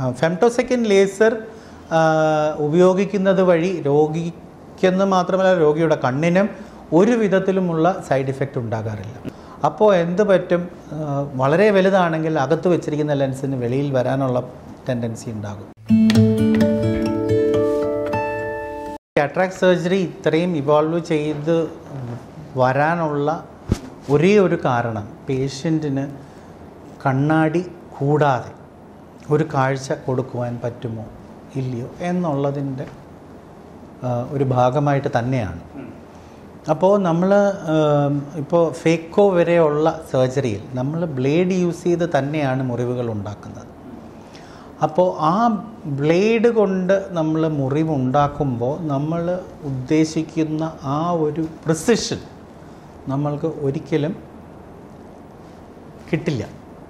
Femtosecond laser ഉപയോഗിക്കുന്നത് വഴി രോഗിക്കെന്ന് മാത്രമല്ല രോഗിയുടെ കണ്ണിനും ഒരു വിധത്തിലുമുള്ള സൈഡ് ഇഫക്റ്റ് ഉണ്ടാകാറില്ല. അപ്പോൾ എന്ത് പറ്റും, വളരെ വലുതാണെങ്കിൽ അകത്ത് വെച്ചിരിക്കുന്ന ലെൻസിന് വെളിയിൽ വരാനുള്ള ടെൻഡൻസി ഉണ്ടാകും. കാറ്ററാക്ട് സർജറി ഇത്രയും ഇവോൾവ് ചെയ്ത് വരാനുള്ള ഒരേ ഒരു കാരണം പേഷ്യൻറ്റിന് കണ്ണാടി കൂടാതെ ഒരു കാഴ്ച കൊടുക്കുവാൻ പറ്റുമോ ഇല്ലയോ എന്നുള്ളതിൻ്റെ ഒരു ഭാഗമായിട്ട് തന്നെയാണ്. അപ്പോൾ നമ്മൾ ഇപ്പോൾ ഫേക്കോ വരെയുള്ള സർജറിയിൽ നമ്മൾ ബ്ലേഡ് യൂസ് ചെയ്ത് തന്നെയാണ് മുറിവുകൾ ഉണ്ടാക്കുന്നത്. അപ്പോൾ ആ ബ്ലേഡ് കൊണ്ട് നമ്മൾ മുറിവ് ഉണ്ടാക്കുമ്പോൾ നമ്മൾ ഉദ്ദേശിക്കുന്ന ആ ഒരു പ്രിസിഷൻ നമ്മൾക്ക് ഒരിക്കലും കിട്ടില്ല.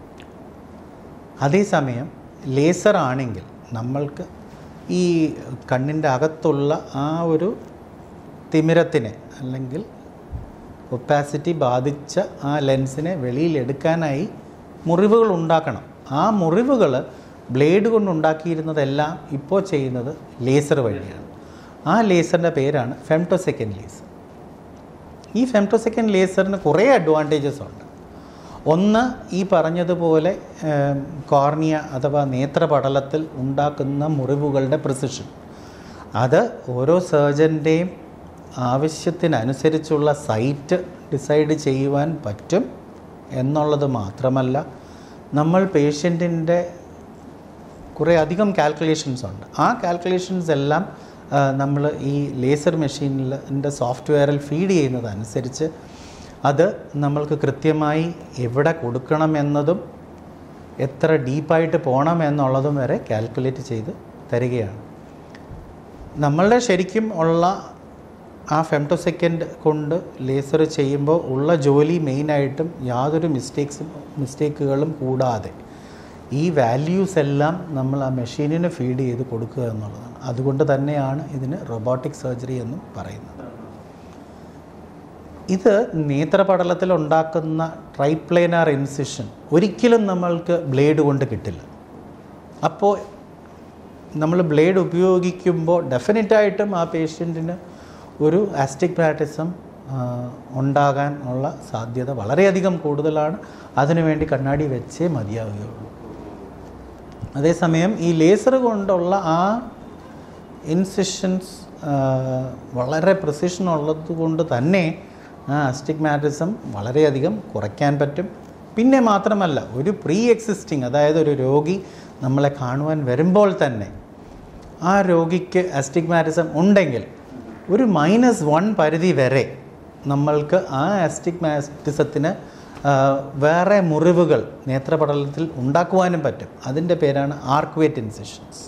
അതേസമയം ലേസർ ആണെങ്കിൽ നമ്മൾക്ക് ഈ കണ്ണിൻ്റെ അകത്തുള്ള ആ ഒരു തിമിരത്തിനെ അല്ലെങ്കിൽ ഒപ്പാസിറ്റി ബാധിച്ച ആ ലെൻസിനെ വെളിയിലെടുക്കാനായി മുറിവുകൾ ഉണ്ടാക്കണം. ആ മുറിവുകൾ ബ്ലേഡ് കൊണ്ടുണ്ടാക്കിയിരുന്നതെല്ലാം ഇപ്പോൾ ചെയ്യുന്നത് ലേസർ വഴിയാണ്. ആ ലേസറിൻ്റെ പേരാണ് ഫെംറ്റോസെക്കൻഡ് ലേസർ. ഈ ഫെംറ്റോസെക്കൻഡ് ലേസറിന് കുറേ അഡ്വാൻറ്റേജസ് ഉണ്ട്. ഒന്ന്, ഈ പറഞ്ഞതുപോലെ കോർണിയ അഥവാ നേത്രപടലത്തിൽ ഉണ്ടാക്കുന്ന മുറിവുകളുടെ പ്രിസിഷൻ, അത് ഓരോ സർജൻ്റെയും ആവശ്യത്തിനനുസരിച്ചുള്ള സൈറ്റ് ഡിസൈഡ് ചെയ്യുവാൻ പറ്റും എന്നുള്ളത് മാത്രമല്ല, നമ്മൾ പേഷ്യൻറ്റിൻ്റെ കുറേ അധികം കാൽക്കുലേഷൻസ് ഉണ്ട്. ആ കാൽക്കുലേഷൻസ് എല്ലാം നമ്മൾ ഈ ലേസർ മെഷീനിൻ്റെ സോഫ്റ്റ്വെയറിൽ ഫീഡ് ചെയ്യുന്നതനുസരിച്ച് അത് നമ്മൾക്ക് കൃത്യമായി എവിടെ കൊടുക്കണമെന്നതും എത്ര ഡീപ്പായിട്ട് പോകണം എന്നുള്ളതും വരെ കാൽക്കുലേറ്റ് ചെയ്ത് തരികയാണ്. നമ്മളുടെ ശരിക്കും ഉള്ള ആ ഫെംറ്റോസെക്കൻഡ് കൊണ്ട് ലേസർ ചെയ്യുമ്പോൾ ഉള്ള ജോലി മെയിനായിട്ടും യാതൊരു മിസ്റ്റേക്കുകളും കൂടാതെ ഈ വാല്യൂസ് എല്ലാം നമ്മൾ ആ മെഷീനിന് ഫീഡ് ചെയ്ത് കൊടുക്കുക എന്നുള്ളതാണ്. അതുകൊണ്ട് തന്നെയാണ് ഇതിന് റോബോട്ടിക് സർജറി എന്നും പറയുന്നത്. ഇത് നേത്രപടലത്തിൽ ഉണ്ടാക്കുന്ന ട്രൈപ്ലേനാർ ഇൻസിഷൻ ഒരിക്കലും നമ്മൾക്ക് ബ്ലേഡ് കൊണ്ട് കിട്ടില്ല. അപ്പോൾ നമ്മൾ ബ്ലേഡ് ഉപയോഗിക്കുമ്പോൾ ഡെഫിനറ്റായിട്ടും ആ പേഷ്യൻറ്റിന് ഒരു ആസ്റ്റിഗ്മാറ്റിസം ഉണ്ടാകാൻ ഉള്ള സാധ്യത വളരെയധികം കൂടുതലാണ്. അതിനുവേണ്ടി കണ്ണാടി വെച്ചേ മതിയാവുകയുള്ളൂ. അതേസമയം ഈ ലേസർ കൊണ്ടുള്ള ആ ഇൻസിഷൻസ് വളരെ പ്രിസിഷൻ ഉള്ളത് കൊണ്ട് തന്നെ ആ ആസ്റ്റിഗ്മാറ്റിസം വളരെയധികം കുറയ്ക്കാൻ പറ്റും. പിന്നെ മാത്രമല്ല, ഒരു പ്രീ എക്സിസ്റ്റിംഗ്, അതായത് ഒരു രോഗി നമ്മളെ കാണുവാൻ വരുമ്പോൾ തന്നെ ആ രോഗിക്ക് ആസ്റ്റിഗ്മാറ്റിസം ഉണ്ടെങ്കിൽ ഒരു -1 പരിധി വരെ നമ്മൾക്ക് ആ ആസ്റ്റിഗ്മാറ്റിസത്തിന് വേറെ മുറിവുകൾ നേത്രപടലത്തിൽ ഉണ്ടാക്കുവാനും പറ്റും. അതിൻ്റെ പേരാണ് ആർക്വേറ്റ് ഇൻസിഷൻസ്.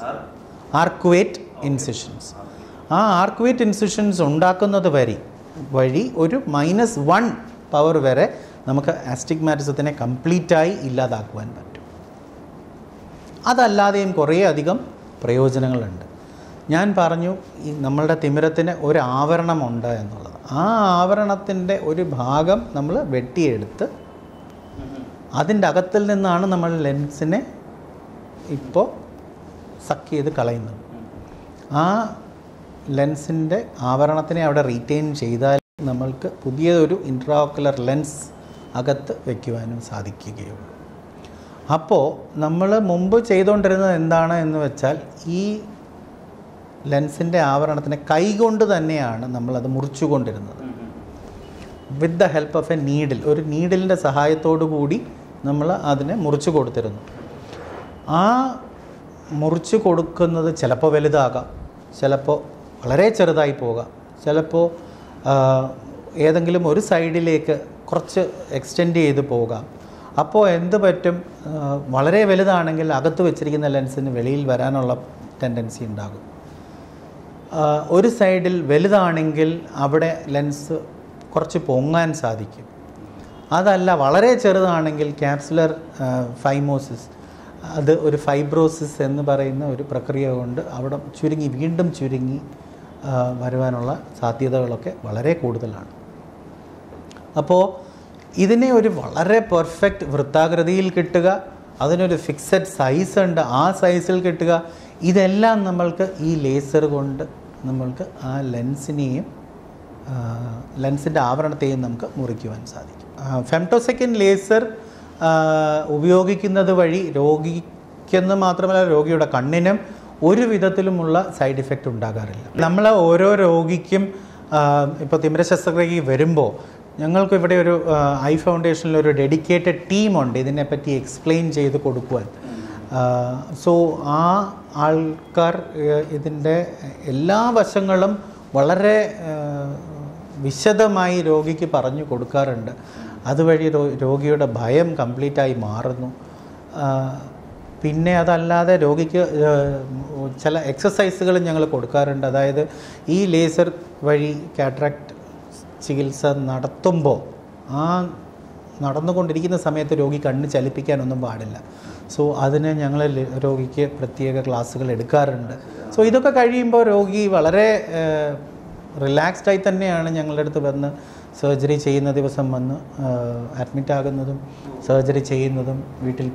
ആ ആർക്വേറ്റ് ഇൻസിഷൻസ് ഉണ്ടാക്കുന്നത് വഴി ഒരു -1 പവർ വരെ നമുക്ക് ആസ്റ്റിഗ്മാറ്റിസത്തിനെ കംപ്ലീറ്റായി ഇല്ലാതാക്കുവാൻ പറ്റും. അതല്ലാതെയും കുറേ അധികം പ്രയോജനങ്ങളുണ്ട്. ഞാൻ പറഞ്ഞു ഈ നമ്മളുടെ തിമിരത്തിന് ഒരു ആവരണമുണ്ട് എന്നുള്ളത്. ആ ആവരണത്തിൻ്റെ ഒരു ഭാഗം നമ്മൾ വെട്ടിയെടുത്ത് അതിൻ്റെ അകത്തിൽ നിന്നാണ് നമ്മൾ ലെൻസിനെ ഇപ്പോൾ സക്ക് ചെയ്ത് കളയുന്നത്. ആ ലെൻസിൻ്റെ ആവരണത്തിനെ അവിടെ റീറ്റെയിൻ ചെയ്താൽ നമ്മൾക്ക് പുതിയൊരു ഇൻട്രാഓക്കുലർ ലെൻസ് അകത്ത് വയ്ക്കുവാനും സാധിക്കുകയുള്ളൂ. അപ്പോൾ നമ്മൾ മുമ്പ് ചെയ്തുകൊണ്ടിരുന്നത് എന്താണ് എന്ന് വെച്ചാൽ, ഈ ലെൻസിൻ്റെ ആവരണത്തിനെ കൈകൊണ്ട് തന്നെയാണ് നമ്മളത് മുറിച്ചുകൊണ്ടിരുന്നത്. With the help of a needle, ഒരു നീഡിലിൻ്റെ സഹായത്തോടു കൂടി നമ്മൾ അതിനെ മുറിച്ചു കൊടുത്തിരുന്നു. ആ മുറിച്ചു കൊടുക്കുന്നത് ചിലപ്പോൾ വലുതാകാം, ചിലപ്പോൾ വളരെ ചെറുതായി പോകാം, ചിലപ്പോൾ ഏതെങ്കിലും ഒരു സൈഡിലേക്ക് കുറച്ച് എക്സ്റ്റെൻഡ് ചെയ്ത് പോകാം. അപ്പോൾ എന്ത് പറ്റും, വളരെ വലുതാണെങ്കിൽ അകത്ത് വെച്ചിരിക്കുന്ന ലെൻസിന് വെളിയിൽ വരാനുള്ള ടെൻഡൻസി ഉണ്ടാകും. ഒരു സൈഡിൽ വലുതാണെങ്കിൽ അവിടെ ലെൻസ് കുറച്ച് പൊങ്ങാൻ സാധിക്കും. അതല്ല, വളരെ ചെറുതാണെങ്കിൽ ക്യാപ്സുലർ ഫൈമോസിസ്, അത് ഒരു ഫൈബ്രോസിസ് എന്ന് പറയുന്ന ഒരു പ്രക്രിയ കൊണ്ട് അവിടെ വീണ്ടും ചുരുങ്ങി വരുവാനുള്ള സാധ്യതകളൊക്കെ വളരെ കൂടുതലാണ്. അപ്പോൾ ഇതിനെ ഒരു വളരെ പെർഫെക്റ്റ് വൃത്താകൃതിയിൽ കിട്ടുക, അതിനൊരു ഫിക്സഡ് സൈസ് ഉണ്ട്, ആ സൈസിൽ കിട്ടുക. ഇതെല്ലാം നമ്മൾക്ക് ഈ ലേസർ കൊണ്ട് നമ്മൾക്ക് ആ ലെൻസിൻ്റെ ആവരണത്തെയും നമുക്ക് മുറിക്കുവാൻ സാധിക്കും. ഫെംറ്റോസെക്കൻഡ് ലേസർ ഉപയോഗിക്കുന്നത് വഴി രോഗിക്കെന്ന് മാത്രമല്ല രോഗിയുടെ കണ്ണിനും ഒരു വിധത്തിലുമുള്ള സൈഡ് ഇഫക്റ്റ് ഉണ്ടാകാറില്ല. നമ്മൾ ഓരോ രോഗിക്കും ഇപ്പോൾ തിമിര ശസ്ത്രക്രിയയ്ക്ക് വരുമ്പോൾ ഞങ്ങൾക്ക് ഇവിടെ ഒരു ഐ ഫൗണ്ടേഷനിൽ ഒരു ഡെഡിക്കേറ്റഡ് ടീമുണ്ട് ഇതിനെപ്പറ്റി എക്സ്പ്ലെയിൻ ചെയ്ത് കൊടുക്കുവാൻ. സോ ആ ആൾക്കാർ ഇതിൻ്റെ എല്ലാ വശങ്ങളും വളരെ വിശദമായി രോഗിക്ക് പറഞ്ഞു കൊടുക്കാറുണ്ട്. അതുവഴി രോഗിയുടെ ഭയം കംപ്ലീറ്റായി മാറുന്നു. പിന്നെ അതല്ലാതെ രോഗിക്ക് ചില എക്സസൈസുകൾ ഞങ്ങൾ കൊടുക്കാറുണ്ട്. അതായത് ഈ ലേസർ വഴി കാറ്ററാക്ട് ചികിത്സ നടത്തുമ്പോൾ നടന്നുകൊണ്ടിരിക്കുന്ന സമയത്ത് രോഗി കണ്ണ് ചലിപ്പിക്കാനൊന്നും പാടില്ല. സോ അതിന് ഞങ്ങൾ രോഗിക്ക് പ്രത്യേക ക്ലാസ്സുകൾ എടുക്കാറുണ്ട്. സോ ഇതൊക്കെ കഴിയുമ്പോൾ രോഗി വളരെ റിലാക്സ്ഡായി തന്നെയാണ് ഞങ്ങളുടെ അടുത്ത് വന്ന് സർജറി ചെയ്യുന്ന ദിവസം വന്ന് അഡ്മിറ്റ് ആകുന്നതും സർജറി ചെയ്യുന്നതും വീട്ടിൽ